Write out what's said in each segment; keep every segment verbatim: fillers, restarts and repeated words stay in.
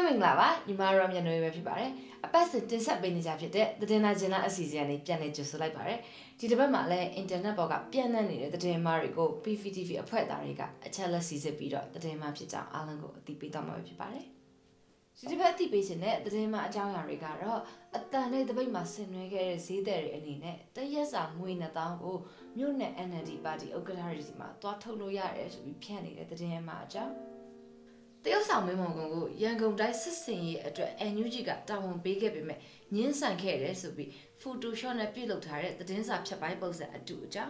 မင်္ဂလာပါညီမတို့မျက်နှာပဲဖြစ်ပါတယ်အပတ်စဉ်တင်ဆက်ပေးနေကြဖြစ်တဲ့သတင်းနာကျင်နာအစီအစဉ်လေးပြန်လည်ကြိုဆိုလိုက်ပါတယ်ဒီတစ်ပတ်မှာလည်း internet ပေါ်ကပြန့်နှံ့နေတဲ့သတင်းမှားတွေကို P V T V အဖွဲ့သားတွေကအချက်လက်စီစစ်ပြီးတော့သတင်းမှားဖြစ်ကြောင်းအားလုံးကိုအသိပေးသွားမှာဖြစ်ပါတယ်ဒီတစ်ပတ်အသိပေးခြင်းနဲ့သတင်းမှားအကြောင်းအရာတွေကတော့အတန်တဲ့တပိတ်မှာဆင်နွှဲခဲ့တဲ့ဈေးသည်တွေအနေနဲ့တရက်စာငွေနှစ်သောင်းကိုမြို့နယ် N L D ပါတီဥက္ကဋ္ဌတွေစီမှာတွားထုတ်လို့ရတယ်ဆိုပြီးဖြန့်နေတဲ့သတင်းမှားအကြောင်းတရုတ်ဆောင်မင်းမောင်ကုန်းကိုရန်ကုန်တိုင်းစစ်စင်ရေးအတွက် N U G ကတာဝန်ပေးခဲ့ပေမဲ့ညှင်းဆန်ခဲ့တယ်ဆိုပြီး Photoshop နဲ့ပြုလုပ်ထားတဲ့သတင်းစာဖြတ်ပိုင်းပုံစံအတူအကြောင်း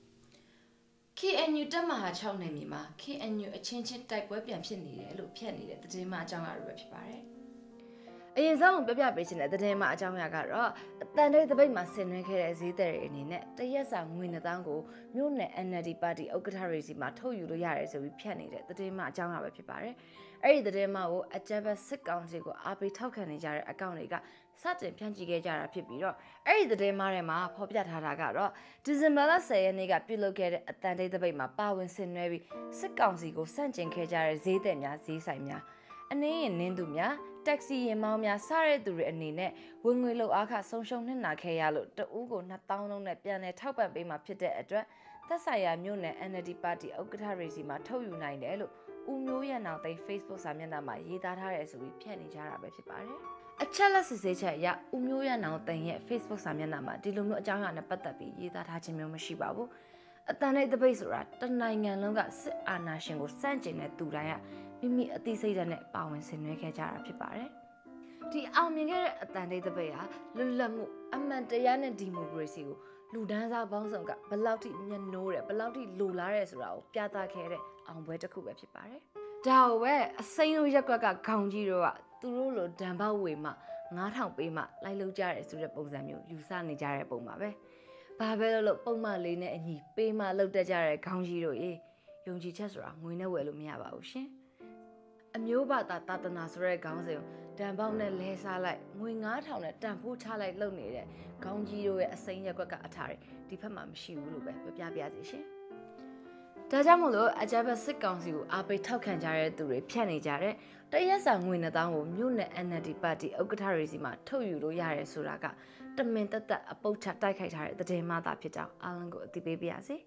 K N U တပ်မဟာ၆နယ်မြေမှာ K N U အချင်းချင်းတိုက်ပွဲပြန်ဖြစ်နေတယ်လို့ဖြတ်နေတဲ့သတင်းမှအကြောင်းအရာတွေပဲဖြစ်ပါတယ်။အရင်ဆုံးပြပြပေးခြင်းတဲ့သတင်းမှအကြောင်းအရာကတော့အတန်တဲ့တပိတ်မှာဆင်နွှဲခဲ့တဲ့ဈေးသည်တွေအနေနဲ့တရက်စာငွေနှစ်သောင်းကိုမြို့နယ် N L D ပါတီဥက္ကဋ္ဌတွေစီမှာထုတ်ယူလို့ရတယ်ဆိုပြီးဖြတ်နေတဲ့သတင်းမှအကြောင်းအရာပဲဖြစ်ပါတယ်။အဲ့ဒီသတင်းမှကိုအကြမ်းဖက်စစ်ကောင်စီကိုအားပေးထောက်ခံနေကြတဲ့အကောင့်တွေကစတင်ဖြန့်ချိခဲ့ကြတာဖြစ်ပြီးတော့အဲ့ဒီသတင်းမှထဲမှာဖော်ပြထားတာကတော့ဒီဇင်ဘာလဆယ်ရက်နေ့ကပြုလုပ်ခဲ့တဲ့အတန်တိတ်တပိတ်မှာပါဝင်ဆင်နွှဲပြီးစစ်ကောင်စီကိုစန့်ကျင်ခဲ့ကြတဲ့ဈေးသည်များဈေးဆိုင်များအနည်းရင်နင်းသူများတက်ဆီရင်မောင်းများစတဲ့သူတွေအနေနဲ့ဝင်ငွေလောက်အားခဆုံးရှုံးနှိမ့်နာခဲ့ရလို့တဦးကိုနှစ်သောင်းလုံးနဲ့ပြန်လည်ထောက်ပံ့ပေးမှာဖြစ်တဲ့အတွက်သက်ဆိုင်ရာမြို့နယ် N L D ပါတီဥက္ကဋ္ဌတွေစီမှာထုတ်ယူနိုင်တယ်လို့ဦးမျိုးရန်အောင်သိန်း Facebook စာမျက်နှာမှာရေးသားထားတယ်ဆိုပြီးဖြန့်နေကြတာပဲဖြစ်ပါတယ်။အချက်လက်စစ်ဆေးချက်အရဦးမျိုးရန်အောင်သိန်းရဲ့ Facebook စာမျက်နှာမှာဒီလိုမျိုးအကြောင်းအရာနဲ့ပတ်သက်ပြီးရေးသားထားခြင်းမျိုးမရှိပါဘူး။အတန်တဲ့တပိတ်ဆိုတာတနိုင်ငံလုံးကစစ်အာဏာရှင်ကိုစန့်ကျင်တဲ့သူတိုင်းကမိမိအသိစိတ်ဓာတ်နဲ့ပါဝင်ဆင်နွှဲခဲ့ကြတာဖြစ်ပါတယ်။ဒီအောင်မြင်ခဲ့တဲ့အတန်တဲ့တပိတ်ဟာလွတ်လပ်မှုအမှန်တရားနဲ့ဒီမိုကရေစီကိုလူဒန်းစားပေါင်းစုံကဘလောက်ထိမျက်နှိုးတယ်ဘလောက်ထိလိုလားတယ်ဆိုတာကိုပြသခဲ့တဲ့အောင်ပွဲတစ်ခုပဲဖြစ်ပါတယ်။ဒါကိုပဲအစိမ်းတို့ရက်ကွက်ကခေါင်းကြီးတို့ကသူတို့လိုဒံပေါက်ဝေမှငါးထောင်ပေးမှလိုက်လုပ်ကြရဲဆိုတဲ့ပုံစံမျိုးယူဆနေကြတဲ့ပုံပါပဲ။ဘာပဲလို့လို့ပုံမှန်လေးနဲ့အညီပေးမှလုပ်တတ်ကြတဲ့ခေါင်းကြီးတို့ရေယုံကြည်ချက်ဆိုတာငွေနဲ့ဝယ်လို့မရပါဘူးရှင်။အမျိုးဘာသာတာသနာဆိုတဲ့ခေါင်းစဉ်တန်ပေါက်နဲ့လဲစားလိုက်ငွေငါးထောင်နဲ့တန်ဖိုးချလိုက်လုပ်နေတဲ့ခေါင်းကြီးတို့ရဲ့အစိမ်းရက်ကွက်ကအထာတွေဒီဘက်မှာမရှိဘူးလို့ပဲပြောပြပြစီရှင်။ဒါကြောင့်မို့လို့အကြမ်းဖက်စစ်ကောင်စီကိုအားပေးထောက်ခံကြတဲ့သူတွေဖြန့်နေကြတဲ့တရက်စာငွေနှစ်သောင်းကိုမြို့နယ် N L D ပါတီဥက္ကဋ္ဌတွေစီမှာထုတ်ယူလို့ရတယ်ဆိုတာကတမင်တက်တက်အပုတ်ချတိုက်ခိုက်ထားတဲ့သတင်းမှသာဖြစ်ကြောင်းအားလုံးကိုအသိပေးပါရစေ။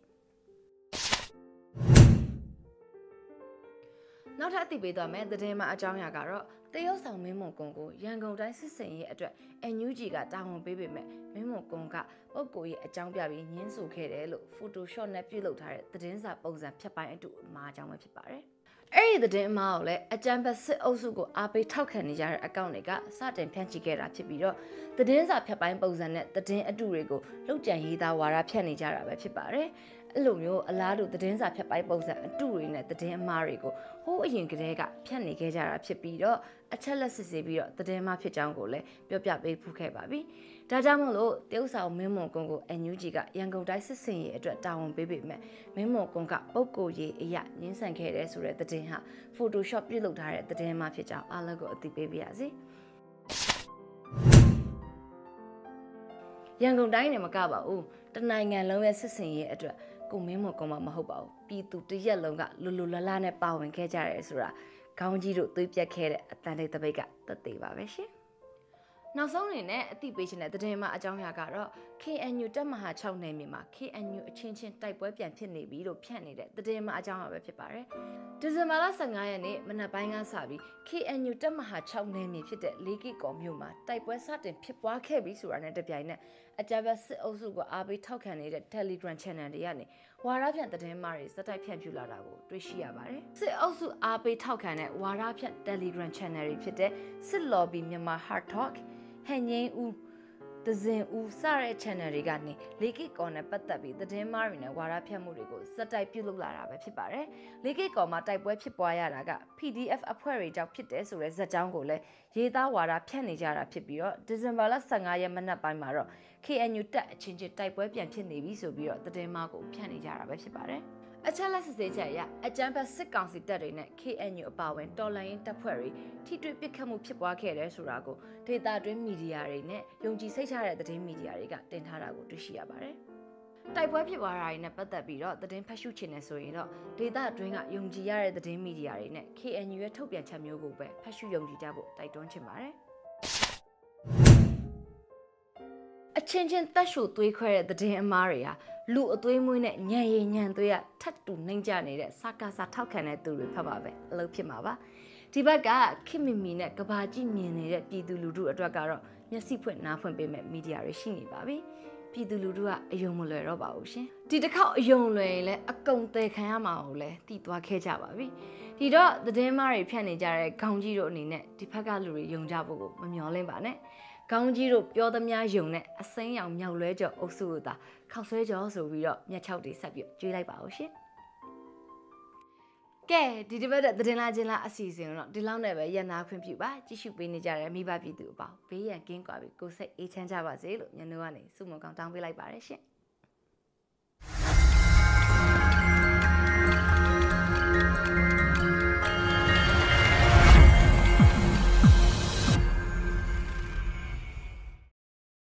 နောက်ထပ်အသိပေးသွားမယ်သတင်းမှအကြောင်းအရာကတော့တရုတ်ဆောင်မင်းမုံကုန်းကိုရန်ကုန်တိုင်းစစ်စင်ရေးအတွက် N U G ကတာဝန်ပေးပေမဲ့မင်းမုံကုန်းကပုဂ္ဂိုလ်ရေးအကြောင်းပြပြီးညှင်းဆိုခဲ့တယ်လို့ Photoshop နဲ့ပြုလုပ်ထားတဲ့သတင်းစာပုံစံဖြတ်ပိုင်းအတူအမှားအကြောင်းပဲဖြစ်ပါတယ်။အဲ့ဒီသတင်းအမှားကိုလည်းအကြမ်းဖက်စစ်အုပ်စုကိုအားပေးထောက်ခံနေကြတဲ့အကောင့်တွေကစတင်ဖြန့်ချိခဲ့တာဖြစ်ပြီးတော့သတင်းစာဖြတ်ပိုင်းပုံစံနဲ့သတင်းအတုတွေကိုလောက်ကျန်ရေးသားဝါဒဖြန့်နေကြတာပဲဖြစ်ပါတယ်။အဲ့လိုမျိုးအလားတူသတင်းစာဖြတ်ပိုင်းပုံစံအတုတွေနဲ့သတင်းအမှားတွေကိုဟိုးအရင်ကတည်းကဖြန့်နေခဲ့ကြတာဖြစ်ပြီးတော့အချက်လက်စစ်ဆေးပြီးတော့သတင်းမှားဖြစ်ကြောင်းကိုလည်းပြောပြပေးဖူးခဲ့ပါပြီ။ဒါကြောင့်မို့လို့တရုတ်ဆောင်မင်းမုံကုန်းကို N U G ကရန်ကုန်တိုင်းစစ်စင်ရေးအတွက်တာဝန်ပေးပေမဲ့မင်းမုံကုန်းကပုဂ္ဂိုလ်ရေးအရာညှင်းဆန်ခဲ့တဲ့ဆိုတဲ့သတင်းဟာ Photoshop ပြုလုပ်ထားတဲ့သတင်းမှာဖြစ်ကြောင်းအားလုံးကိုအသိပေးပါရစေ။ရန်ကုန်တိုင်းနဲ့မကပါဘူးတနိုင်ငံလုံးရဲ့စစ်စင်ရေးအတွက်ကိုမင်းမုံကုန်းမှာမဟုတ်ပါဘူးပြည်သူတရက်လုံးကလူလူလလနဲ့ပါဝင်ခဲ့ကြရဲဆိုတာခေါင်းကြီးတို့သွေးပြက်ခဲ့တဲ့အတန်တိတ်တပိတ်ကသက်သေပါပဲရှင်နောက်ဆုံးအနေနဲ့အသိပေးခြင်းတဲ့သတင်းမှအကြောင်းအရာကတော့ K N U တပ်မဟာ၆နယ်မြေမှာ K N U အချင်းချင်းတိုက်ပွဲပြန်ဖြစ်နေပြီလို့ဖြန့်နေတဲ့သတင်းမှအကြောင်းအရာပဲဖြစ်ပါတယ်ဒီဇင်ဘာလဆယ်ငါရက်နေ့မနက်ပိုင်းကစပြီး K N U တပ်မဟာ၆နယ်မြေဖြစ်တဲ့လေးကီကော်မြို့မှာတိုက်ပွဲစတင်ဖြစ်ပွားခဲ့ပြီးဆိုတာနဲ့တပြိုင်နက်အကြမ်းဖက်စစ်အုပ်စုကိုအားပေးထောက်ခံနေတဲ့ Telegram Channel တွေကနေဝါဒဖြန့်သတင်းမှားတွေစက်တိုက်ဖြန့်ဖြူလာတာကိုတွေ့ရှိရပါတယ်စစ်အုပ်စုအားပေးထောက်ခံတဲ့ဝါဒဖြန့် Telegram Channel တွေဖြစ်တဲ့စစ် Lobby မြန်မာ Hard Talk ဟန်ငိမ့်ဦးဒဇင်ဦးစတဲ့ channel တွေကနေလေးကီကော်နဲ့ပတ်သက်ပြီးသတင်းမှားတွေနဲ့ဝါဒဖြန့်မှုတွေကိုစက်တိုက်ပြုလုပ်လာတာပဲဖြစ်ပါတယ်။လေးကီကော်မှာတိုက်ပွဲဖြစ်ပွားရတာက P D F အဖွဲ့တွေကြောင့်ဖြစ်တယ်ဆိုတဲ့ဇာတ်ကြောင်းကိုလည်းရေးသားဝါဒဖြန့်နေကြတာဖြစ်ပြီးတော့ဒီဇင်ဘာလဆယ်ငါရက်မနက်ပိုင်းမှာတော့ K N U တပ်အချင်းချင်းတိုက်ပွဲပြန်ဖြစ်နေပြီဆိုပြီးတော့သတင်းမှားကိုဖြန့်နေကြတာပဲဖြစ်ပါတယ်။အချက်လက်စစ်ဆေးချက်အရအကြမ်းဖက်စစ်ကောင်စီတပ်တွေနဲ့ K N U အပါအဝင်တော်လှန်ရေးတပ်ဖွဲ့တွေထိတွေ့ပစ်ခတ်မှုဖြစ်ပွားခဲ့တယ်ဆိုတာကိုဒေတာတွင်းမီဒီယာတွေနဲ့ယုံကြည်စိတ်ချတဲ့သတင်းမီဒီယာတွေကတင်ထားတာကိုတွေ့ရှိရပါတယ်။တိုက်ပွဲဖြစ်သွားတာတွေနဲ့ပတ်သက်ပြီးတော့သတင်းဖတ်ရှုချင်နေဆိုရင်တော့ဒေတာအတွင်းကယုံကြည်ရတဲ့သတင်းမီဒီယာတွေနဲ့ K N U ရဲ့ထုတ်ပြန်ချက်မျိုးကိုပဲဖတ်ရှုယုံကြည်ကြဖို့တိုက်တွန်းချင်ပါတယ်အချင်းချင်းတက်ရှူသွေးခွဲတဲ့သတင်းအမားတွေဟာလူအသွေးမွေးနဲ့ညံရည်ညံသွေးကထပ်တူနှိမ့်ကြနေတဲ့စကားစာထောက်ခံတဲ့သူတွေဖတ်ပါပဲအလုပ်ဖြစ်မှာပါဒီဘက်ကခင်မီမီနဲ့ကဘာကြီးမြင်နေတဲ့ပြည်သူလူထုအတွက်ကတော့မျက်စိဖွင့်နားဖွင့်ပေးမဲ့မီဒီယာတွေရှိနေပါပြီပြည်သူလူထုကအယုံမလွယ်တော့ပါဘူးရှင်ဒီတစ်ခေါက်အယုံလွယ်ရင်လည်းအကုန်သေးခံရမှာကိုလည်းတည်သွားခဲ့ကြပါပြီဒီတော့သတင်းမားတွေဖြတ်နေကြတဲ့ခေါင်းကြီးတို့အနေနဲ့ဒီဘက်ကလူတွေယုံကြဖို့ကိုမမျှော်လင့်ပါနဲ့ခေါင်းကြီးတို့ပြောသမျှယုံနဲ့အစိမ်းရောင်မြောက်လွဲကြော်အုပ်စုတို့သာခောက်ဆွဲကြော်ဆိုပြီးတော့မျက်ခြောက်တွေဆက်ပြီးကျွေးလိုက်ပါဦးရှင်ကဲဒီတစ်ပတ်တဲ့သတင်းလာချင်းလာအစီအစဉ်တော့ဒီလောက်နဲ့ပဲရန်နာခွင့်ပြုပါကြည့်ရှုပေးနေကြတဲ့မိဘပြည်သူအပေါင်းဘေးရန်ကင်းကွာပြီးကိုယ်စိတ်အေးချမ်းကြပါစေလို့ညနေကနေစုမုံကောင်းတောင်းပေးလိုက်ပါတယ်ရှင်